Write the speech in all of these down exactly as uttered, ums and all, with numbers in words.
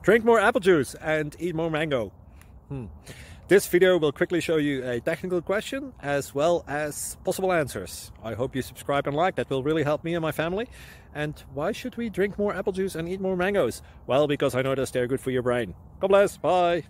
Drink more apple juice and eat more mango. Hmm. This video will quickly show you a technical question as well as possible answers. I hope you subscribe and like, that will really help me and my family. And why should we drink more apple juice and eat more mangoes? Well, because I noticed they're good for your brain. God bless, bye!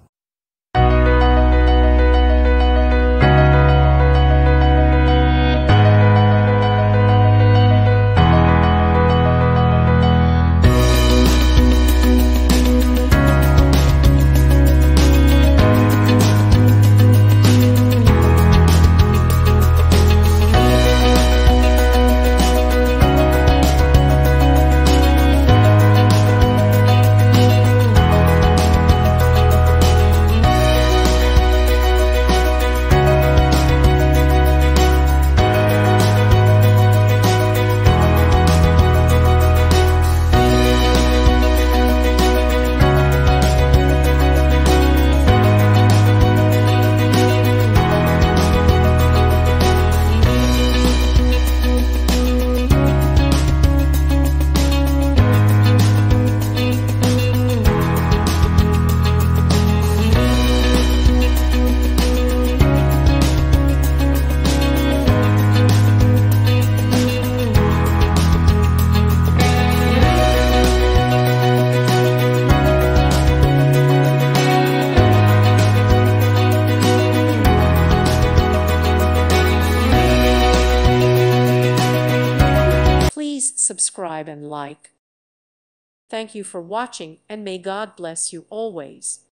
Please subscribe and like. Thank you for watching, and may God bless you always.